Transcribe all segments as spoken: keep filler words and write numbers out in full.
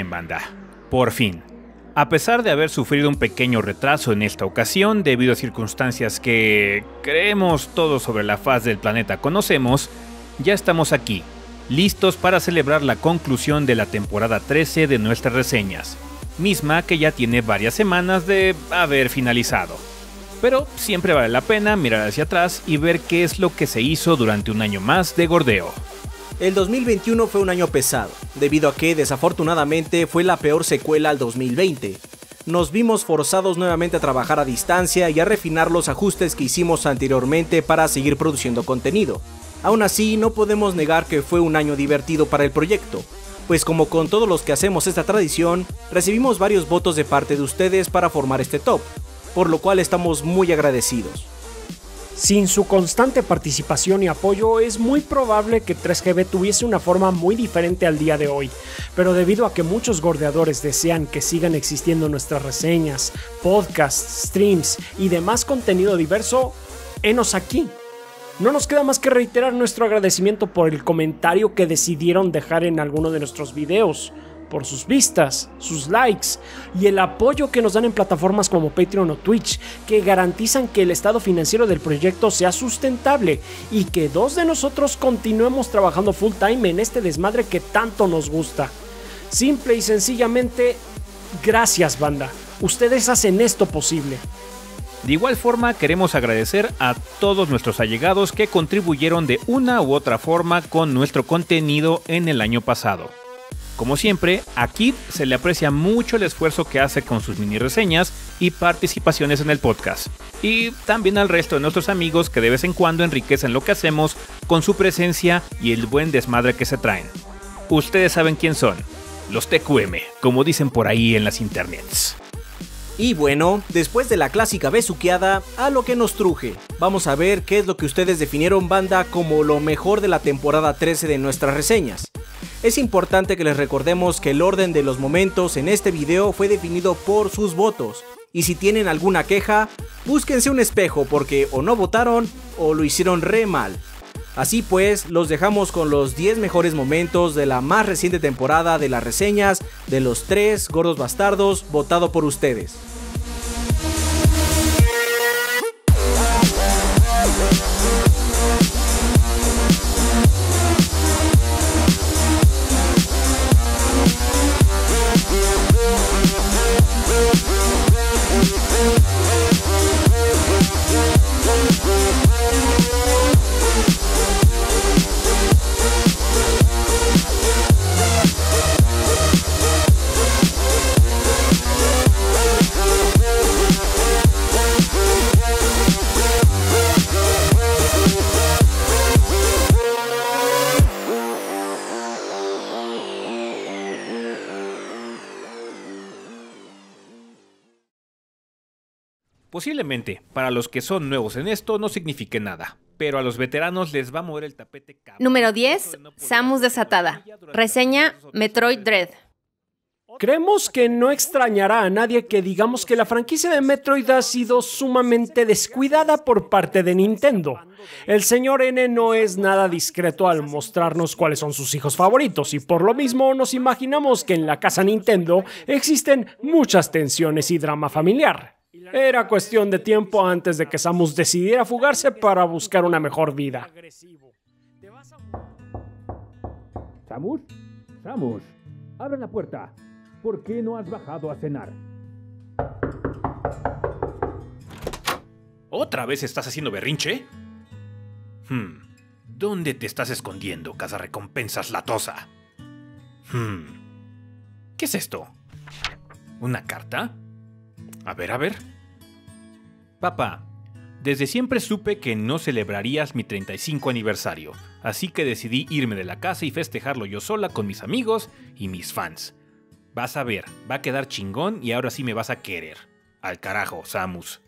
bien, banda. Por fin. A pesar de haber sufrido un pequeño retraso en esta ocasión debido a circunstancias que creemos todos sobre la faz del planeta conocemos, ya estamos aquí, listos para celebrar la conclusión de la temporada trece de nuestras reseñas, misma que ya tiene varias semanas de haber finalizado. Pero siempre vale la pena mirar hacia atrás y ver qué es lo que se hizo durante un año más de gordeo. El dos mil veintiuno fue un año pesado, debido a que desafortunadamente fue la peor secuela al dos mil veinte. Nos vimos forzados nuevamente a trabajar a distancia y a refinar los ajustes que hicimos anteriormente para seguir produciendo contenido. Aún así, no podemos negar que fue un año divertido para el proyecto, pues como con todos los que hacemos esta tradición, recibimos varios votos de parte de ustedes para formar este top, por lo cual estamos muy agradecidos. Sin su constante participación y apoyo, es muy probable que tres G B tuviese una forma muy diferente al día de hoy, pero debido a que muchos gordeadores desean que sigan existiendo nuestras reseñas, podcasts, streams y demás contenido diverso, henos aquí. No nos queda más que reiterar nuestro agradecimiento por el comentario que decidieron dejar en alguno de nuestros videos, por sus vistas, sus likes y el apoyo que nos dan en plataformas como Patreon o Twitch, que garantizan que el estado financiero del proyecto sea sustentable y que dos de nosotros continuemos trabajando full time en este desmadre que tanto nos gusta. Simple y sencillamente, gracias, banda. Ustedes hacen esto posible. De igual forma, queremos agradecer a todos nuestros allegados que contribuyeron de una u otra forma con nuestro contenido en el año pasado. Como siempre, a Kid se le aprecia mucho el esfuerzo que hace con sus mini reseñas y participaciones en el podcast. Y también al resto de nuestros amigos que de vez en cuando enriquecen lo que hacemos con su presencia y el buen desmadre que se traen. Ustedes saben quién son, los T Q M, como dicen por ahí en las internets. Y bueno, después de la clásica besuqueada, a lo que nos truje. Vamos a ver qué es lo que ustedes definieron, banda, como lo mejor de la temporada trece de nuestras reseñas. Es importante que les recordemos que el orden de los momentos en este video fue definido por sus votos. Y si tienen alguna queja, búsquense un espejo porque o no votaron o lo hicieron re mal. Así pues, los dejamos con los diez mejores momentos de la más reciente temporada de las reseñas de los tres gordos bastardos votado por ustedes. Posiblemente, para los que son nuevos en esto no signifique nada, pero a los veteranos les va a mover el tapete cabrón. Número diez, Samus desatada. Reseña Metroid Dread. Creemos que no extrañará a nadie que digamos que la franquicia de Metroid ha sido sumamente descuidada por parte de Nintendo. El señor N no es nada discreto al mostrarnos cuáles son sus hijos favoritos y por lo mismo nos imaginamos que en la casa Nintendo existen muchas tensiones y drama familiar. Era cuestión de tiempo antes de que Samus decidiera fugarse para buscar una mejor vida. ¿Samus? Samus, abre la puerta. ¿Por qué no has bajado a cenar? ¿Otra vez estás haciendo berrinche? Hmm. ¿Dónde te estás escondiendo, cazarrecompensas latosa? Hmm. ¿Qué es esto? ¿Una carta? A ver, a ver. Papá, desde siempre supe que no celebrarías mi treinta y cinco aniversario, así que decidí irme de la casa y festejarlo yo sola con mis amigos y mis fans. Vas a ver, va a quedar chingón y ahora sí me vas a querer. Al carajo, Samus.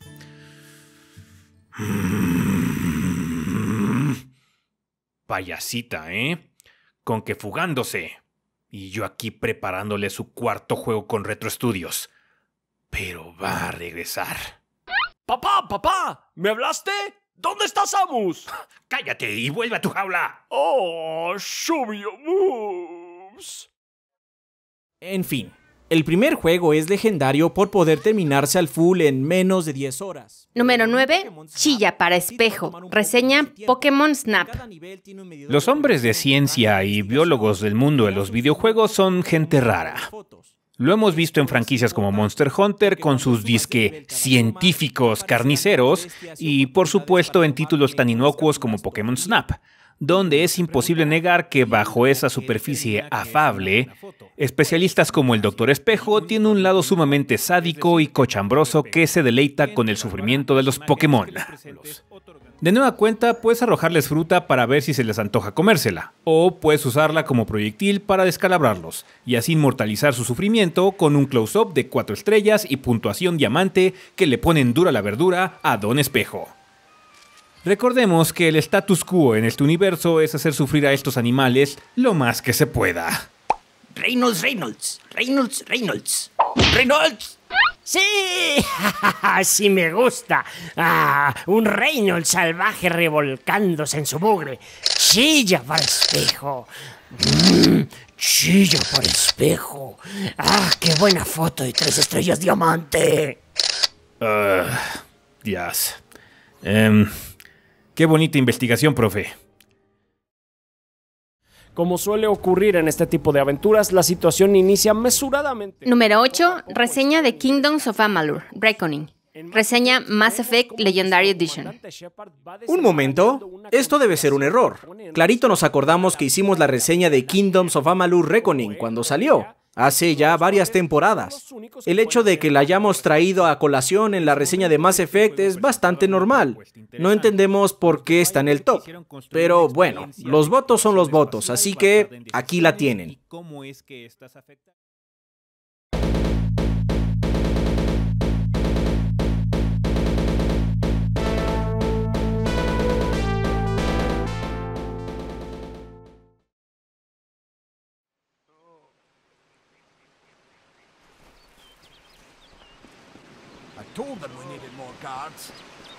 Payasita, ¿eh? Con que fugándose. Y yo aquí preparándole su cuarto juego con Retro Studios. Pero va a regresar. ¡Papá, papá! ¿Me hablaste? ¿Dónde está Samus? ¡Cállate y vuelve a tu jaula! ¡Oh, show me your moves! En fin, el primer juego es legendario por poder terminarse al full en menos de diez horas. Número nueve. Chilla para espejo. Reseña Pokémon Snap. Los hombres de ciencia y biólogos del mundo de los videojuegos son gente rara. Lo hemos visto en franquicias como Monster Hunter con sus disque científicos carniceros y por supuesto en títulos tan inocuos como Pokémon Snap, donde es imposible negar que bajo esa superficie afable, especialistas como el Doctor Espejo tienen un lado sumamente sádico y cochambroso que se deleita con el sufrimiento de los Pokémon. De nueva cuenta, puedes arrojarles fruta para ver si se les antoja comérsela, o puedes usarla como proyectil para descalabrarlos, y así inmortalizar su sufrimiento con un close-up de cuatro estrellas y puntuación diamante que le ponen dura la verdura a Don Espejo. Recordemos que el status quo en este universo es hacer sufrir a estos animales lo más que se pueda. Reynolds, Reynolds, Reynolds, Reynolds, Reynolds. ¡Sí! ¡Sí me gusta! ¡Ah! Un Reynolds salvaje revolcándose en su mugre. ¡Chilla para espejo! Mm, ¡Chilla para espejo! ¡Ah! ¡Qué buena foto de tres estrellas diamante! Uh, Dios. Um, ¡Qué bonita investigación, profe! Como suele ocurrir en este tipo de aventuras, la situación inicia mesuradamente. Número ocho. Reseña de Kingdoms of Amalur, Reckoning. Reseña Mass Effect Legendary Edition. Un momento, esto debe ser un error. Clarito nos acordamos que hicimos la reseña de Kingdoms of Amalur Reckoning cuando salió, hace ya varias temporadas. El hecho de que la hayamos traído a colación en la reseña de Mass Effect es bastante normal. No entendemos por qué está en el top. Pero bueno, los votos son los votos, así que aquí la tienen. I told them we needed more guards.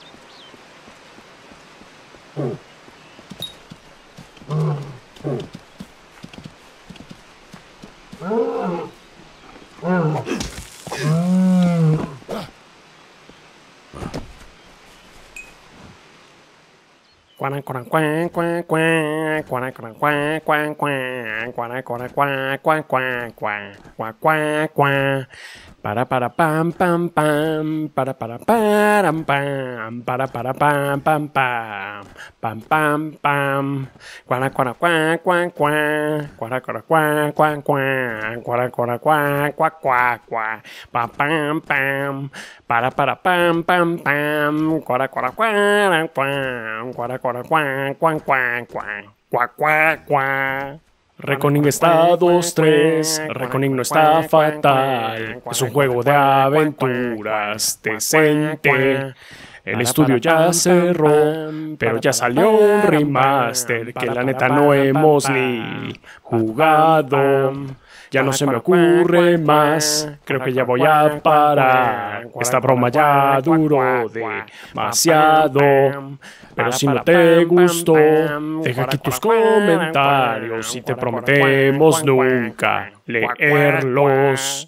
Para para pam pam pam, para para param pam, para para pam pam pam, pam pam pam, cuara cuara cuá cuá cuá, cuara cuara cuá cuá cuá, cuara cuara cuá cuá cuá cuá, pam pam pam, para para pam pam pam, cuara cuara cuá cuá, cuara cuara cuá cuá cuá cuá, cuá cuá cuá. Reckoning está dos tres, Reckoning no está fatal, es un juego de aventuras decente. El estudio ya cerró, pero ya salió un remaster que la neta no hemos ni jugado. Ya no se me ocurre más, creo que ya voy a parar. Esta broma ya duró demasiado. Pero si no te gustó, deja aquí tus comentarios y te prometemos nunca leerlos.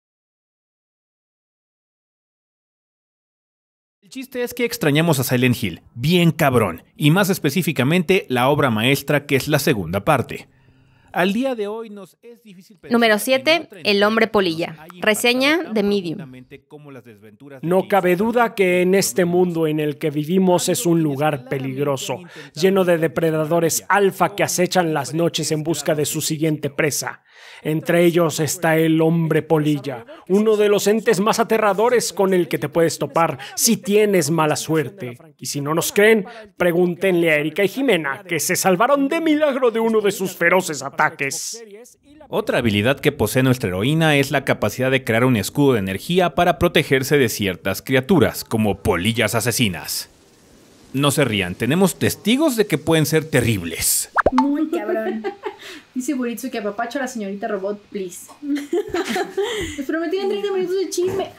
El chiste es que extrañamos a Silent Hill, bien cabrón, y más específicamente la obra maestra que es la segunda parte. Al día de hoy nos es difícil pensar. Número siete. El hombre polilla. Reseña de Medium. No cabe duda que en este mundo en el que vivimos es un lugar peligroso, lleno de depredadores alfa que acechan las noches en busca de su siguiente presa. Entre ellos está el hombre polilla, uno de los entes más aterradores con el que te puedes topar si tienes mala suerte. Y si no nos creen, pregúntenle a Erika y Jimena, que se salvaron de milagro de uno de sus feroces ataques. Otra habilidad que posee nuestra heroína es la capacidad de crear un escudo de energía para protegerse de ciertas criaturas, como polillas asesinas. No se rían, tenemos testigos de que pueden ser terribles. Muy cabrón. Dice Buritsu que apapacho a la señorita robot, please. Les prometí en treinta minutos de chisme.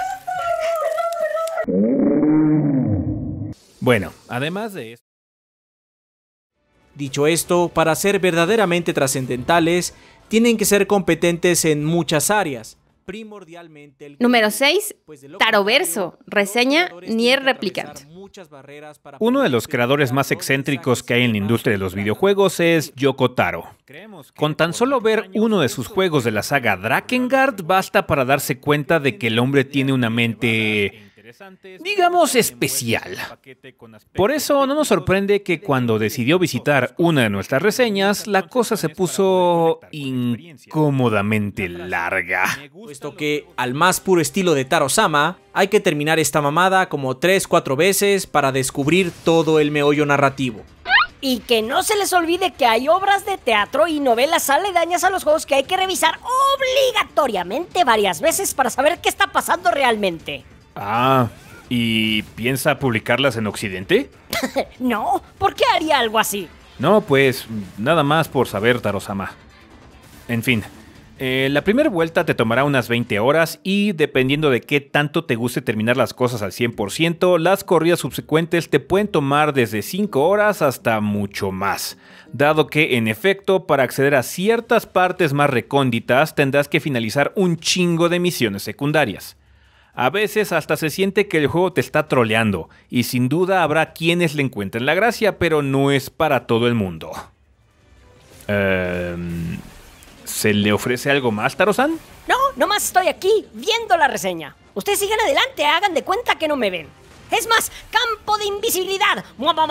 Bueno, además de esto... Dicho esto, para ser verdaderamente trascendentales, tienen que ser competentes en muchas áreas. Primordialmente el Número seis. pues de lo Taroverso. contrario, Reseña los jugadores Nier tienen que Replicant. atravesar muchas barreras para Uno de poder los creadores más excéntricos que hay en la industria de los videojuegos es Yoko Taro. Con tan solo ver uno de sus juegos de la saga Drakengard basta para darse cuenta de que el hombre tiene una mente, digamos, especial. Por eso no nos sorprende que cuando decidió visitar una de nuestras reseñas, la cosa se puso incómodamente larga. Puesto que, al más puro estilo de Taro-sama, hay que terminar esta mamada como tres cuatro veces para descubrir todo el meollo narrativo. Y que no se les olvide que hay obras de teatro y novelas aledañas a los juegos que hay que revisar obligatoriamente varias veces para saber qué está pasando realmente. Ah, ¿y piensa publicarlas en Occidente? No, ¿por qué haría algo así? No, pues nada más por saber, Taro-sama. En fin, eh, la primera vuelta te tomará unas veinte horas y dependiendo de qué tanto te guste terminar las cosas al cien por ciento, las corridas subsecuentes te pueden tomar desde cinco horas hasta mucho más. Dado que, en efecto, para acceder a ciertas partes más recónditas tendrás que finalizar un chingo de misiones secundarias. A veces hasta se siente que el juego te está troleando, y sin duda habrá quienes le encuentren la gracia, pero no es para todo el mundo. Um, ¿Se le ofrece algo más, Taro-san? No, nomás estoy aquí viendo la reseña. Ustedes sigan adelante, hagan de cuenta que no me ven. Es más, campo de invisibilidad.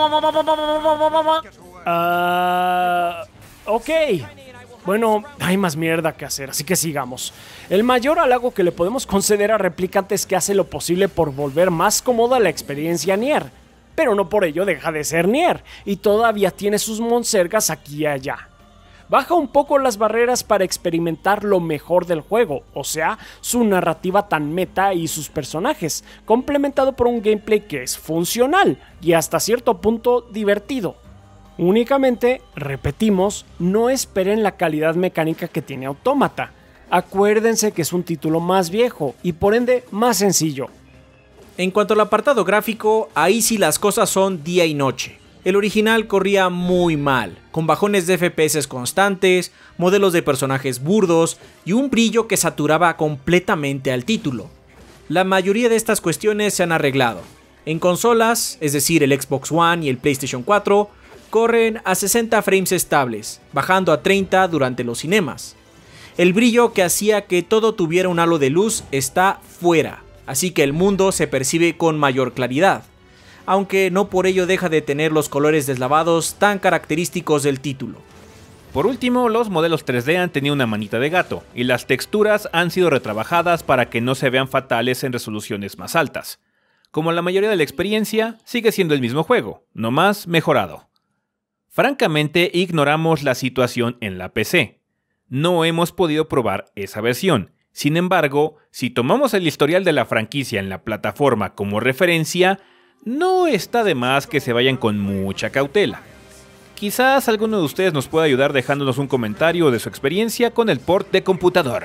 Ah, ok. Bueno, hay más mierda que hacer, así que sigamos. El mayor halago que le podemos conceder a Replicant es que hace lo posible por volver más cómoda la experiencia Nier. Pero no por ello deja de ser Nier, y todavía tiene sus monsergas aquí y allá. Baja un poco las barreras para experimentar lo mejor del juego, o sea, su narrativa tan meta y sus personajes, complementado por un gameplay que es funcional y hasta cierto punto divertido. Únicamente, repetimos, no esperen la calidad mecánica que tiene Autómata. Acuérdense que es un título más viejo y por ende más sencillo. En cuanto al apartado gráfico, ahí sí las cosas son día y noche. El original corría muy mal, con bajones de F P S constantes, modelos de personajes burdos y un brillo que saturaba completamente al título. La mayoría de estas cuestiones se han arreglado. En consolas, es decir el Xbox One y el PlayStation cuatro, corren a sesenta frames estables, bajando a treinta durante los cinemas. El brillo que hacía que todo tuviera un halo de luz está fuera, así que el mundo se percibe con mayor claridad, aunque no por ello deja de tener los colores deslavados tan característicos del título. Por último, los modelos tres D han tenido una manita de gato, y las texturas han sido retrabajadas para que no se vean fatales en resoluciones más altas. Como la mayoría de la experiencia, sigue siendo el mismo juego, no más mejorado. Francamente, ignoramos la situación en la P C. No hemos podido probar esa versión. Sin embargo, si tomamos el historial de la franquicia en la plataforma como referencia, no está de más que se vayan con mucha cautela. Quizás alguno de ustedes nos pueda ayudar dejándonos un comentario de su experiencia con el port de computador.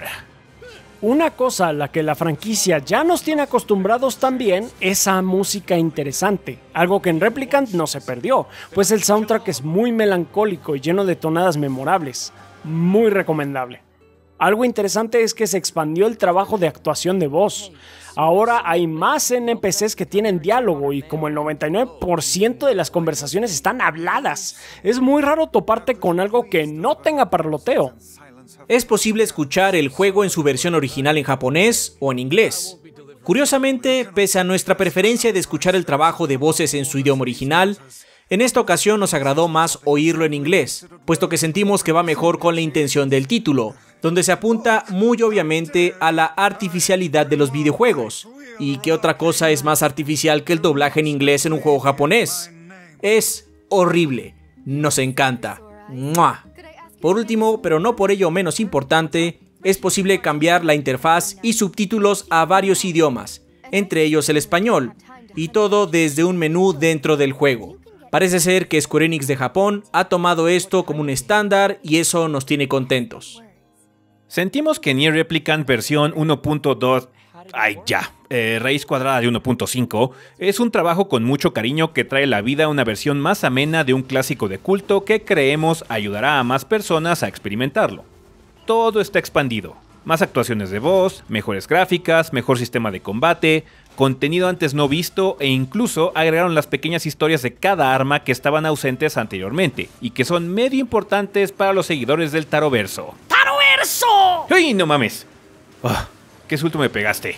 Una cosa a la que la franquicia ya nos tiene acostumbrados también es a música interesante, algo que en Replicant no se perdió, pues el soundtrack es muy melancólico y lleno de tonadas memorables. Muy recomendable. Algo interesante es que se expandió el trabajo de actuación de voz. Ahora hay más N P Cs que tienen diálogo y como el noventa y nueve por ciento de las conversaciones están habladas. Es muy raro toparte con algo que no tenga parloteo. Es posible escuchar el juego en su versión original en japonés o en inglés. Curiosamente, pese a nuestra preferencia de escuchar el trabajo de voces en su idioma original, en esta ocasión nos agradó más oírlo en inglés, puesto que sentimos que va mejor con la intención del título, donde se apunta muy obviamente a la artificialidad de los videojuegos. ¿Y qué otra cosa es más artificial que el doblaje en inglés en un juego japonés? Es horrible. Nos encanta. ¡Mua! Por último, pero no por ello menos importante, es posible cambiar la interfaz y subtítulos a varios idiomas, entre ellos el español, y todo desde un menú dentro del juego. Parece ser que Square Enix de Japón ha tomado esto como un estándar y eso nos tiene contentos. Sentimos que Nier Replicant versión uno punto dos Ay, ya. Eh, Raíz cuadrada de uno punto cinco es un trabajo con mucho cariño que trae a la vida una versión más amena de un clásico de culto que creemos ayudará a más personas a experimentarlo. Todo está expandido. Más actuaciones de voz, mejores gráficas, mejor sistema de combate, contenido antes no visto e incluso agregaron las pequeñas historias de cada arma que estaban ausentes anteriormente y que son medio importantes para los seguidores del Taroverso. ¡Taroverso! ¡Ay, no mames! Oh, ¡qué susto me pegaste!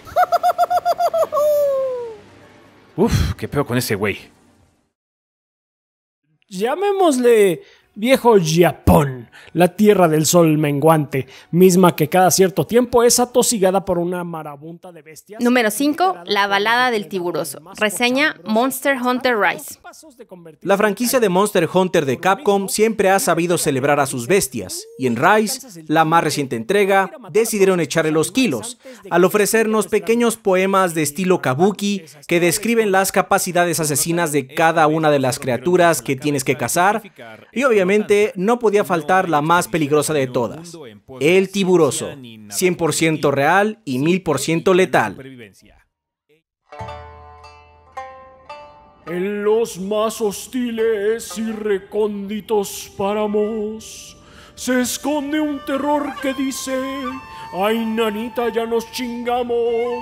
Uf, qué peor con ese güey. Llamémosle viejo Japón, la tierra del sol menguante, misma que cada cierto tiempo es atosigada por una marabunta de bestias. Número cinco. La balada del tiburoso. Reseña Monster Hunter Rise. La franquicia de Monster Hunter de Capcom siempre ha sabido celebrar a sus bestias, y en Rise, la más reciente entrega, decidieron echarle los kilos, al ofrecernos pequeños poemas de estilo kabuki que describen las capacidades asesinas de cada una de las criaturas que tienes que cazar, y obviamente no podía faltar la más peligrosa de todas, el tiburoso, cien por ciento real y mil por ciento letal. En los más hostiles y recónditos páramos se esconde un terror que dice: ¡ay, nanita, ya nos chingamos!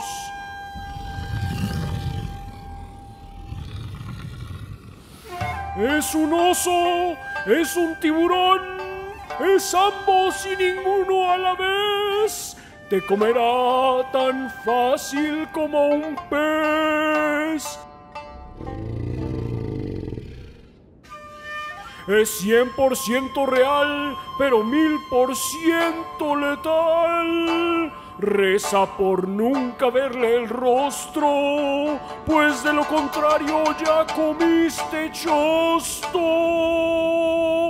Es un oso, es un tiburón, es ambos y ninguno a la vez. Te comerá tan fácil como un pez. Es cien por ciento real, pero mil por ciento letal. Reza por nunca verle el rostro, pues de lo contrario ya comiste chosto.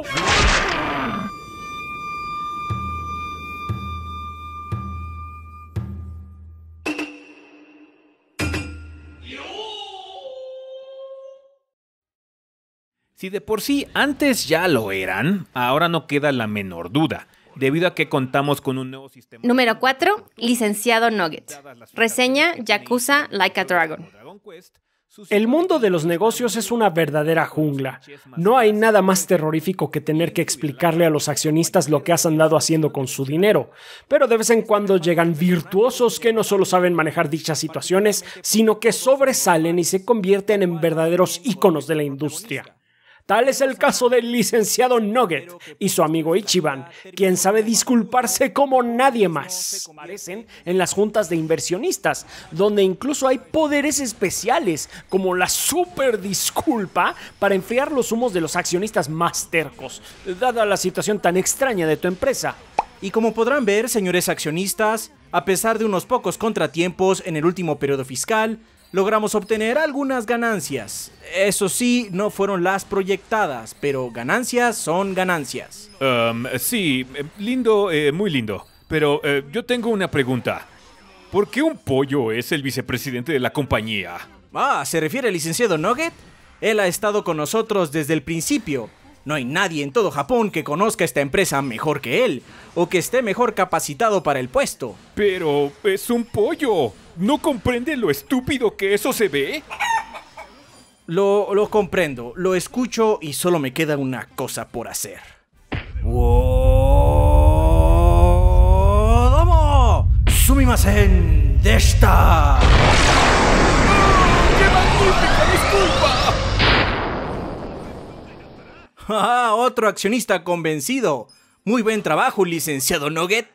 Si de por sí antes ya lo eran, ahora no queda la menor duda, debido a que contamos con un nuevo sistema... Número cuatro. Licenciado Nugget. Reseña Yakuza Like a Dragon. El mundo de los negocios es una verdadera jungla. No hay nada más terrorífico que tener que explicarle a los accionistas lo que has andado haciendo con su dinero. Pero de vez en cuando llegan virtuosos que no solo saben manejar dichas situaciones, sino que sobresalen y se convierten en verdaderos íconos de la industria. Tal es el caso del licenciado Nugget y su amigo Ichiban, quien sabe disculparse como nadie más. Comparecen en las juntas de inversionistas, donde incluso hay poderes especiales, como la super disculpa para enfriar los humos de los accionistas más tercos, dada la situación tan extraña de tu empresa. Y como podrán ver, señores accionistas, a pesar de unos pocos contratiempos en el último periodo fiscal, logramos obtener algunas ganancias. Eso sí, no fueron las proyectadas, pero ganancias son ganancias. Um, sí, lindo, eh, muy lindo. Pero eh, yo tengo una pregunta. ¿Por qué un pollo es el vicepresidente de la compañía? Ah, ¿se refiere al licenciado Nugget? Él ha estado con nosotros desde el principio. No hay nadie en todo Japón que conozca esta empresa mejor que él, o que esté mejor capacitado para el puesto. Pero es un pollo. ¿No comprende lo estúpido que eso se ve? Lo, lo comprendo, lo escucho y solo me queda una cosa por hacer. ¡Domo! ¡Sumimasen deshita! ¡Qué magnífica disculpa! ¡Ah! Otro accionista convencido. Muy buen trabajo, licenciado Nugget.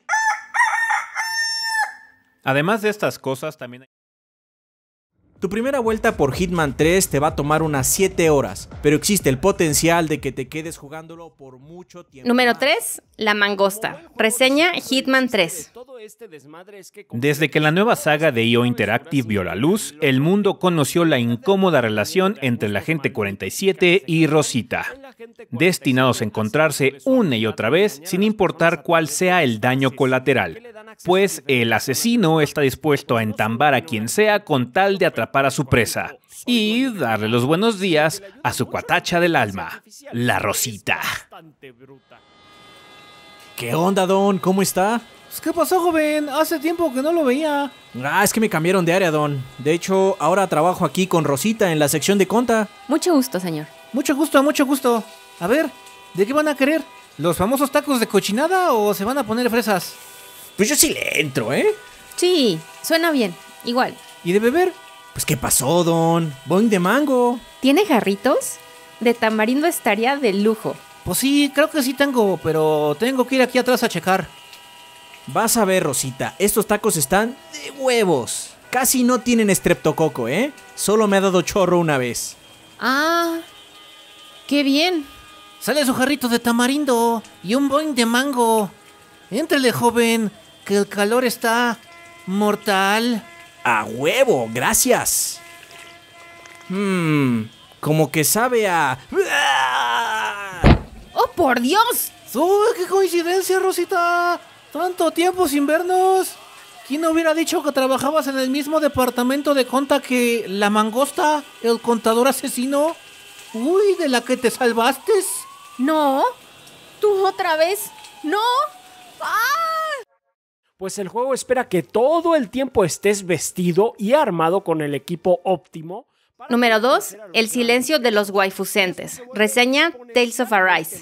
Además de estas cosas, también hay... Tu primera vuelta por Hitman tres te va a tomar unas siete horas, pero existe el potencial de que te quedes jugándolo por mucho tiempo. Número tres. La mangosta. Reseña Hitman tres. Desde que la nueva saga de I O Interactive vio la luz, el mundo conoció la incómoda relación entre el Agente cuarenta y siete y Rosita, destinados a encontrarse una y otra vez sin importar cuál sea el daño colateral, pues el asesino está dispuesto a entambar a quien sea con tal de atrapar a su presa y darle los buenos días a su cuatacha del alma, la Rosita. ¿Qué onda, Don? ¿Cómo está? ¿Qué pasó, joven? Hace tiempo que no lo veía. Ah, es que me cambiaron de área, Don. De hecho, ahora trabajo aquí con Rosita en la sección de conta. Mucho gusto, señor. Mucho gusto, mucho gusto. A ver, ¿de qué van a querer? ¿Los famosos tacos de cochinada o se van a poner fresas? Pues yo sí le entro, ¿eh? Sí, suena bien. Igual. ¿Y de beber? Pues ¿qué pasó, Don? Boing de mango. ¿Tiene jarritos? De tamarindo estaría de lujo. Pues sí, creo que sí tengo, pero tengo que ir aquí atrás a checar. Vas a ver, Rosita, estos tacos están de huevos. Casi no tienen estreptococo, ¿eh? Solo me ha dado chorro una vez. Ah, qué bien. Sale su jarrito de tamarindo y un boing de mango. Éntrele, joven, que el calor está mortal. ¡A huevo! ¡Gracias! Mmm, como que sabe a... ¡Oh, por Dios! ¡Uy, qué coincidencia, Rosita! ¡Tanto tiempo sin vernos! ¿Quién hubiera dicho que trabajabas en el mismo departamento de conta que la mangosta, el contador asesino? ¡Uy, de la que te salvaste! No, ¿tú otra vez? ¡No! ¡Ah! Pues el juego espera que todo el tiempo estés vestido y armado con el equipo óptimo. Número dos. El silencio de los waifusentes. Reseña Tales of Arise.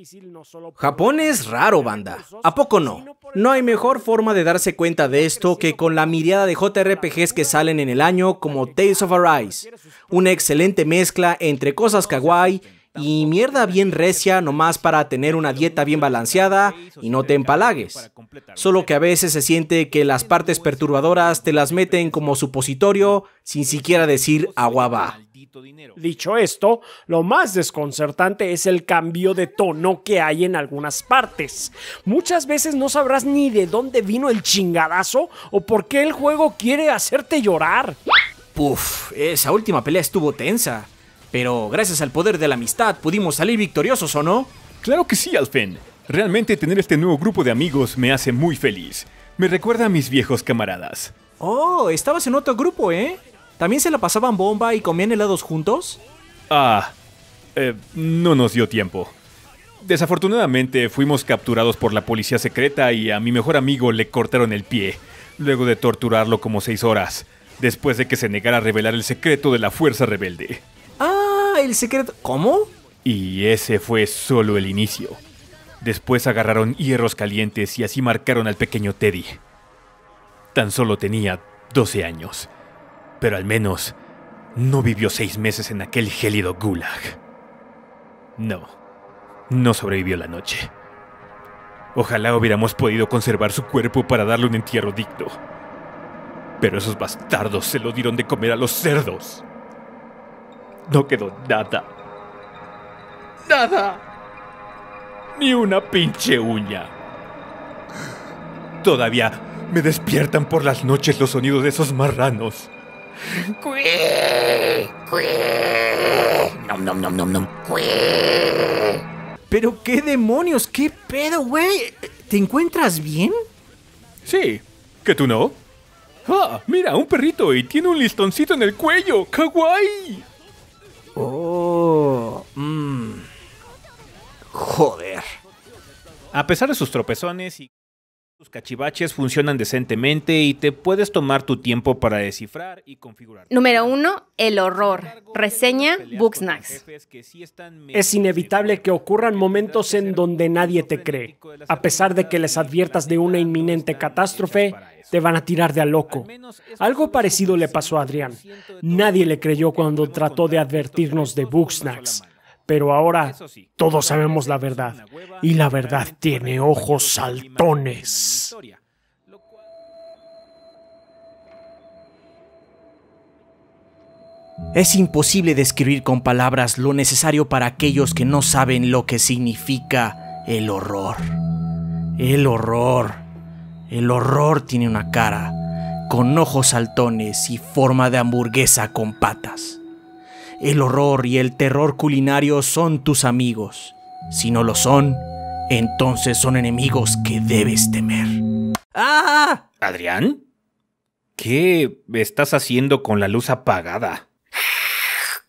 Japón es raro, banda. ¿A poco no? No hay mejor forma de darse cuenta de esto que con la miriada de J R P Gs que salen en el año como Tales of Arise. Una excelente mezcla entre cosas kawaii y mierda bien recia nomás para tener una dieta bien balanceada y no te empalagues. Solo que a veces se siente que las partes perturbadoras te las meten como supositorio sin siquiera decir aguaba. Dicho esto, lo más desconcertante es el cambio de tono que hay en algunas partes. Muchas veces no sabrás ni de dónde vino el chingadazo o por qué el juego quiere hacerte llorar. Puf, esa última pelea estuvo tensa. Pero gracias al poder de la amistad pudimos salir victoriosos, ¿o no? Claro que sí, Alfen. Realmente tener este nuevo grupo de amigos me hace muy feliz. Me recuerda a mis viejos camaradas. Oh, estabas en otro grupo, ¿eh? ¿También se la pasaban bomba y comían helados juntos? Ah, eh, no nos dio tiempo. Desafortunadamente fuimos capturados por la policía secreta y a mi mejor amigo le cortaron el pie, luego de torturarlo como seis horas, después de que se negara a revelar el secreto de la fuerza rebelde. Ah, el secreto... ¿Cómo? Y ese fue solo el inicio. Después agarraron hierros calientes y así marcaron al pequeño Teddy. Tan solo tenía doce años, pero al menos no vivió seis meses en aquel gélido gulag. No, no sobrevivió la noche. Ojalá hubiéramos podido conservar su cuerpo para darle un entierro digno. Pero esos bastardos se lo dieron de comer a los cerdos. No quedó nada. ¡Nada! Ni una pinche uña. Todavía me despiertan por las noches los sonidos de esos marranos. ¡Cué! ¡Cué! ¡Nom, nom, nom, nom, nom! ¡Cué! ¿Pero qué demonios? ¿Qué pedo, güey? ¿Te encuentras bien? Sí, ¿que tú no? ¡Ah! Mira, un perrito y tiene un listoncito en el cuello. ¡Kawaii! Oh, mmm. Joder. A pesar de sus tropezones y sus cachivaches funcionan decentemente y te puedes tomar tu tiempo para descifrar y configurar. Número uno. El horror. Reseña Bugsnax. Es inevitable que ocurran momentos en donde nadie te cree. A pesar de que les adviertas de una inminente catástrofe, te van a tirar de a loco. Algo parecido le pasó a Adrián. Nadie le creyó cuando trató de advertirnos de Bugsnax. Pero ahora todos sabemos la verdad. Y la verdad tiene ojos saltones. Es imposible describir con palabras lo necesario para aquellos que no saben lo que significa el horror. El horror. El horror tiene una cara, con ojos saltones y forma de hamburguesa con patas. El horror y el terror culinario son tus amigos. Si no lo son, entonces son enemigos que debes temer. ¡Ah! ¿Adrián? ¿Qué estás haciendo con la luz apagada?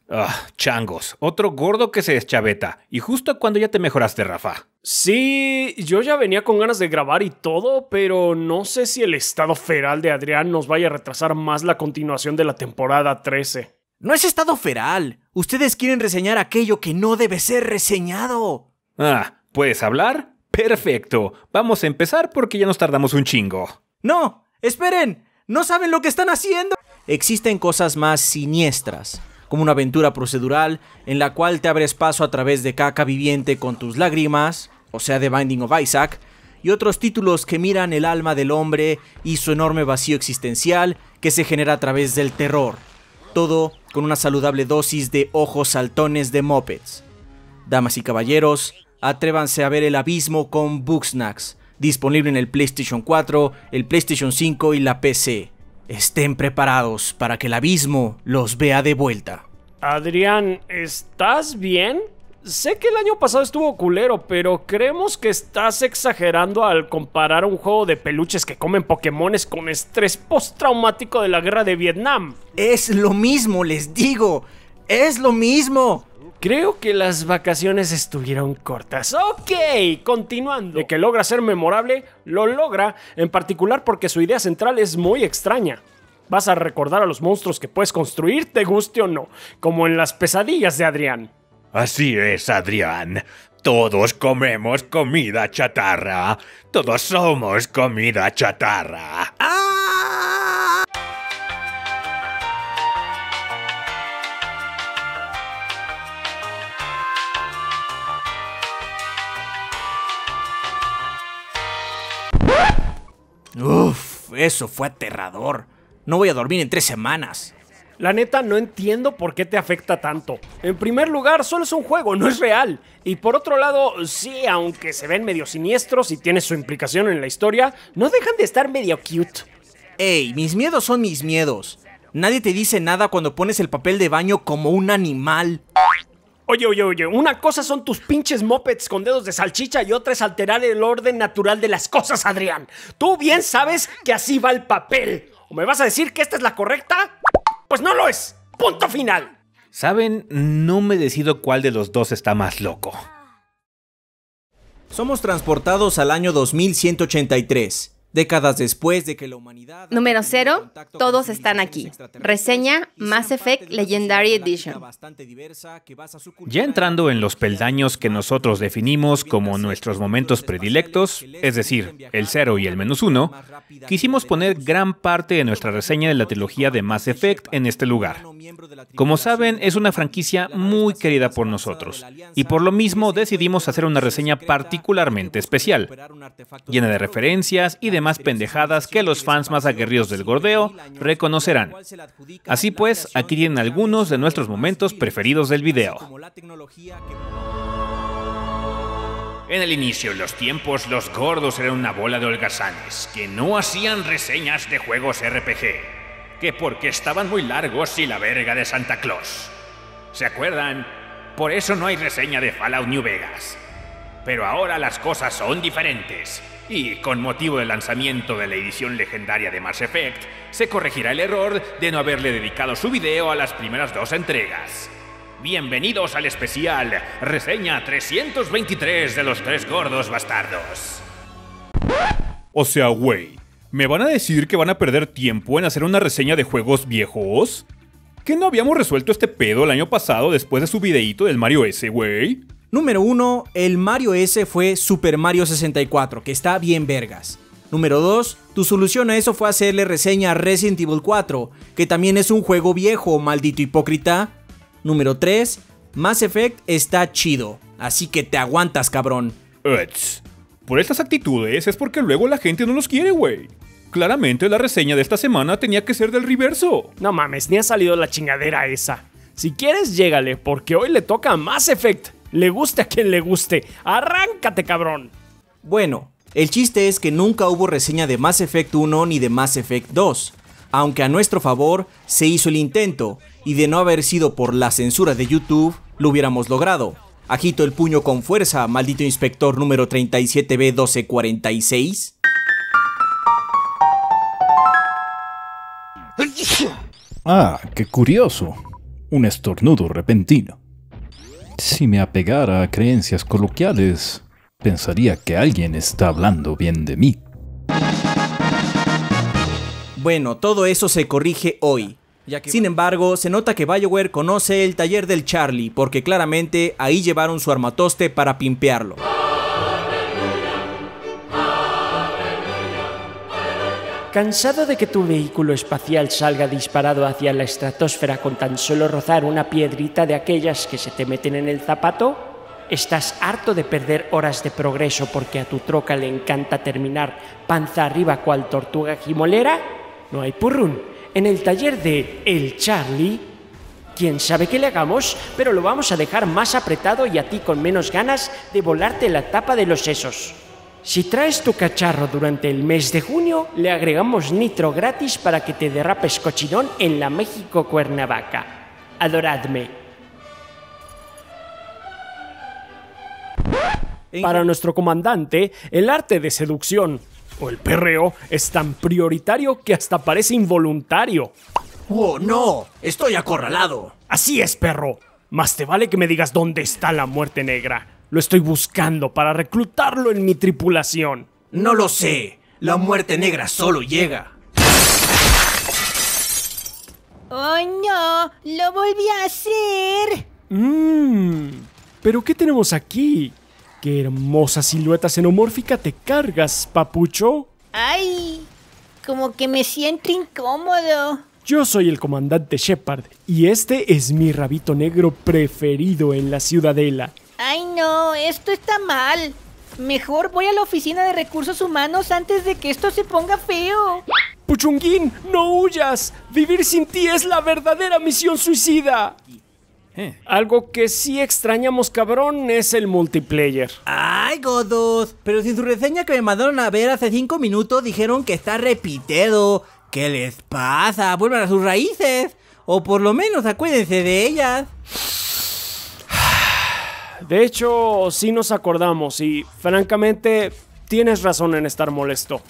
Ah, changos, otro gordo que se deschaveta. Y justo cuando ya te mejoraste, Rafa. Sí, yo ya venía con ganas de grabar y todo, pero no sé si el estado feral de Adrián nos vaya a retrasar más la continuación de la temporada trece. No es estado feral. Ustedes quieren reseñar aquello que no debe ser reseñado. Ah, ¿puedes hablar? Perfecto. Vamos a empezar porque ya nos tardamos un chingo. ¡No! ¡Esperen! ¿No saben lo que están haciendo? Existen cosas más siniestras, como una aventura procedural en la cual te abres paso a través de caca viviente con tus lágrimas, o sea, The Binding of Isaac, y otros títulos que miran el alma del hombre y su enorme vacío existencial que se genera a través del terror. Todo con una saludable dosis de ojos saltones de mopeds. Damas y caballeros, atrévanse a ver El Abismo con Bugsnax, disponible en el PlayStation cuatro, el PlayStation cinco y la P C. Estén preparados para que el abismo los vea de vuelta. Adrián, ¿estás bien? Sé que el año pasado estuvo culero, pero creemos que estás exagerando al comparar un juego de peluches que comen Pokémones con estrés postraumático de la guerra de Vietnam. Es lo mismo, les digo. Es lo mismo. Creo que las vacaciones estuvieron cortas. Ok, continuando. De que logra ser memorable, lo logra, en particular porque su idea central es muy extraña. Vas a recordar a los monstruos que puedes construir, te guste o no, como en las pesadillas de Adrián. Así es, Adrián. Todos comemos comida chatarra. Todos somos comida chatarra. ¡Ah! Uf, eso fue aterrador. No voy a dormir en tres semanas. La neta, no entiendo por qué te afecta tanto. En primer lugar, solo es un juego, no es real. Y por otro lado, sí, aunque se ven medio siniestros y tiene su implicación en la historia, no dejan de estar medio cute. Ey, mis miedos son mis miedos. Nadie te dice nada cuando pones el papel de baño como un animal. Oye, oye, oye, una cosa son tus pinches mopeds con dedos de salchicha y otra es alterar el orden natural de las cosas, Adrián. Tú bien sabes que así va el papel. ¿O me vas a decir que esta es la correcta? Pues no lo es. Punto final. ¿Saben? No me decido cuál de los dos está más loco. Somos transportados al año dos mil ciento ochenta y tres. Décadas después de que la humanidad... Número cero, todos están aquí. Reseña Mass Effect Legendary Edition. Ya entrando en los peldaños que nosotros definimos como nuestros momentos predilectos, es decir, el cero y el menos uno, quisimos poner gran parte de nuestra reseña de la trilogía de Mass Effect en este lugar. Como saben, es una franquicia muy querida por nosotros, y por lo mismo decidimos hacer una reseña particularmente especial, llena de referencias y de más pendejadas que los fans más aguerridos del gordeo reconocerán. Así pues, aquí tienen algunos de nuestros momentos preferidos del video. En el inicio de los tiempos, los gordos eran una bola de holgazanes que no hacían reseñas de juegos R P G, que porque estaban muy largos y la verga de Santa Claus. ¿Se acuerdan? Por eso no hay reseña de Fallout New Vegas. Pero ahora las cosas son diferentes. Y con motivo del lanzamiento de la edición legendaria de Mass Effect, se corregirá el error de no haberle dedicado su video a las primeras dos entregas. Bienvenidos al especial Reseña trescientos veintitrés de los tres gordos bastardos. O sea, güey, ¿me van a decir que van a perder tiempo en hacer una reseña de juegos viejos? ¿Que no habíamos resuelto este pedo el año pasado después de su videíto del Mario S, güey? Número uno, el Mario S fue Super Mario sesenta y cuatro, que está bien vergas. Número dos, tu solución a eso fue hacerle reseña a Resident Evil cuatro, que también es un juego viejo, maldito hipócrita. Número tres, Mass Effect está chido, así que te aguantas, cabrón. Uts, por estas actitudes es porque luego la gente no los quiere, güey. Claramente la reseña de esta semana tenía que ser del reverso. No mames, ni ha salido la chingadera esa. Si quieres, llégale, porque hoy le toca a Mass Effect. Le guste a quien le guste. ¡Arráncate, cabrón! Bueno, el chiste es que nunca hubo reseña de Mass Effect uno ni de Mass Effect dos. Aunque a nuestro favor, se hizo el intento, y de no haber sido por la censura de YouTube, lo hubiéramos logrado. Agito el puño con fuerza, maldito inspector número treinta y siete B doce cuarenta y seis. Ah, qué curioso. un estornudo repentino. Si me apegara a creencias coloquiales, pensaría que alguien está hablando bien de mí. Bueno, todo eso se corrige hoy. Sin embargo, se nota que BioWare conoce el taller del Charlie, porque claramente ahí llevaron su armatoste para pimpearlo. ¿Cansado de que tu vehículo espacial salga disparado hacia la estratosfera con tan solo rozar una piedrita de aquellas que se te meten en el zapato? ¿Estás harto de perder horas de progreso porque a tu troca le encanta terminar panza arriba cual tortuga gimolera? No hay purrún. En el taller de El Charlie, quién sabe qué le hagamos, pero lo vamos a dejar más apretado y a ti con menos ganas de volarte la tapa de los sesos. Si traes tu cacharro durante el mes de junio, le agregamos nitro gratis para que te derrapes cochinón en la México Cuernavaca. Adoradme. Para nuestro comandante, el arte de seducción o el perreo es tan prioritario que hasta parece involuntario. ¡Oh, no! ¡Estoy acorralado! Así es, perro. Más te vale que me digas dónde está la muerte negra. Lo estoy buscando para reclutarlo en mi tripulación. No lo sé. La muerte negra solo llega. ¡Oh, no! ¡Lo volví a hacer! Mmm. ¿Pero qué tenemos aquí? ¡Qué hermosa silueta xenomórfica te cargas, papucho! ¡Ay! Como que me siento incómodo. Yo soy el comandante Shepard y este es mi rabito negro preferido en la ciudadela. ¡Ay, no! Esto está mal. Mejor voy a la oficina de recursos humanos antes de que esto se ponga feo. ¡Puchunguín, no huyas! ¡Vivir sin ti es la verdadera misión suicida! Eh. Algo que sí extrañamos, cabrón, es el multiplayer. ¡Ay, Godot! Pero si en su reseña que me mandaron a ver hace cinco minutos dijeron que está repitedo. ¿Qué les pasa? Vuelvan a sus raíces. O por lo menos acuérdense de ellas. De hecho, sí nos acordamos y, francamente, tienes razón en estar molesto.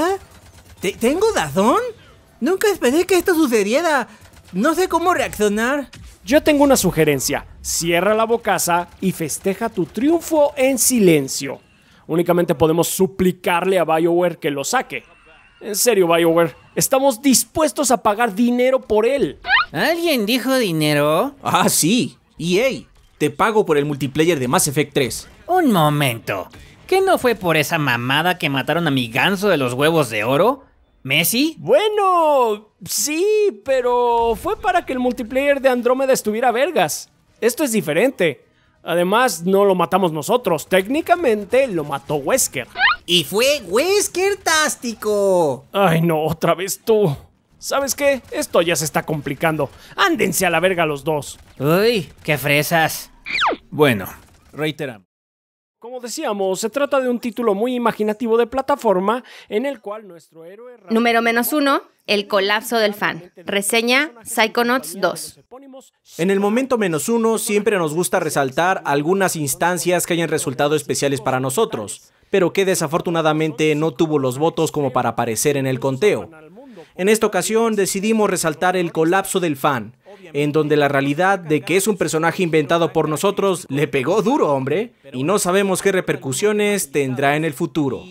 ¿Eh? ¿Tengo razón? Nunca esperé que esto sucediera. No sé cómo reaccionar. Yo tengo una sugerencia. Cierra la bocaza y festeja tu triunfo en silencio. Únicamente podemos suplicarle a BioWare que lo saque. En serio, BioWare, estamos dispuestos a pagar dinero por él. ¿Alguien dijo dinero? Ah, sí. E A, te pago por el multiplayer de Mass Effect tres. Un momento. ¿Qué no fue por esa mamada que mataron a mi ganso de los huevos de oro? ¿Messi? Bueno, sí, pero fue para que el multiplayer de Andrómeda estuviera vergas. Esto es diferente. Además, no lo matamos nosotros. Técnicamente lo mató Wesker. Y fue Wesker tástico. Ay, no, otra vez tú. ¿Sabes qué? Esto ya se está complicando. Ándense a la verga los dos. Uy, qué fresas. Bueno, reiteramos. Como decíamos, se trata de un título muy imaginativo de plataforma en el cual nuestro héroe... Número menos uno, el colapso del fan. Reseña Psychonauts dos. En el momento menos uno siempre nos gusta resaltar algunas instancias que hayan resultado especiales para nosotros, pero que desafortunadamente no tuvo los votos como para aparecer en el conteo. En esta ocasión decidimos resaltar el colapso del fan, en donde la realidad de que es un personaje inventado por nosotros le pegó duro, hombre, y no sabemos qué repercusiones tendrá en el futuro.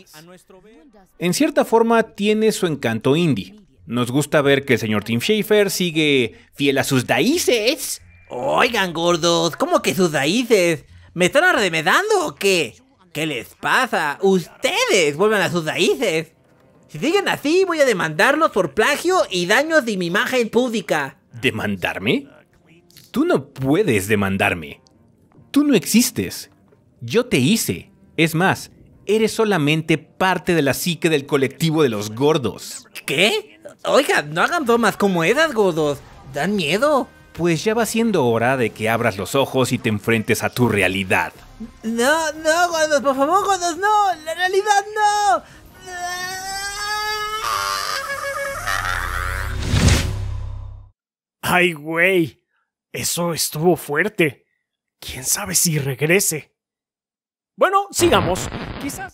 En cierta forma tiene su encanto indie. Nos gusta ver que el señor Tim Schafer sigue fiel a sus raíces. Oigan, gordos, ¿cómo que sus raíces? ¿Me están arremedando o qué? ¿Qué les pasa? Ustedes vuelvan a sus raíces. Si siguen así, voy a demandarlos por plagio y daños de mi imagen pública. ¿Demandarme? Tú no puedes demandarme. Tú no existes. Yo te hice. Es más, eres solamente parte de la psique del colectivo de los gordos. ¿Qué? Oiga, no hagan bromas como esas, gordos. Dan miedo. Pues ya va siendo hora de que abras los ojos y te enfrentes a tu realidad. No, no, gordos, por favor, gordos, no. La realidad no. ¡Ay, güey! Eso estuvo fuerte. ¿Quién sabe si regrese? Bueno, sigamos. Quizás...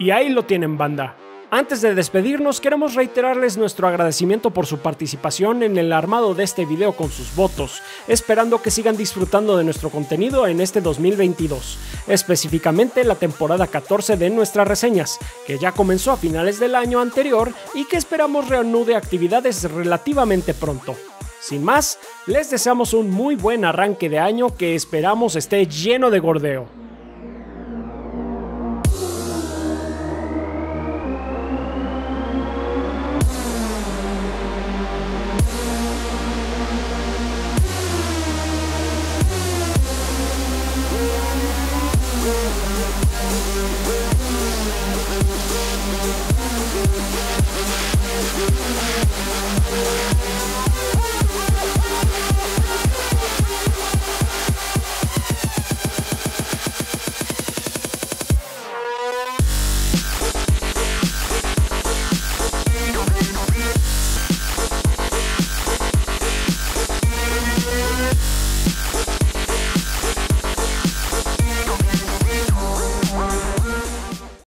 Y ahí lo tienen, banda. Antes de despedirnos, queremos reiterarles nuestro agradecimiento por su participación en el armado de este video con sus votos, esperando que sigan disfrutando de nuestro contenido en este dos mil veintidós, específicamente la temporada catorce de nuestras reseñas, que ya comenzó a finales del año anterior y que esperamos reanude actividades relativamente pronto. Sin más, les deseamos un muy buen arranque de año que esperamos esté lleno de gordeo.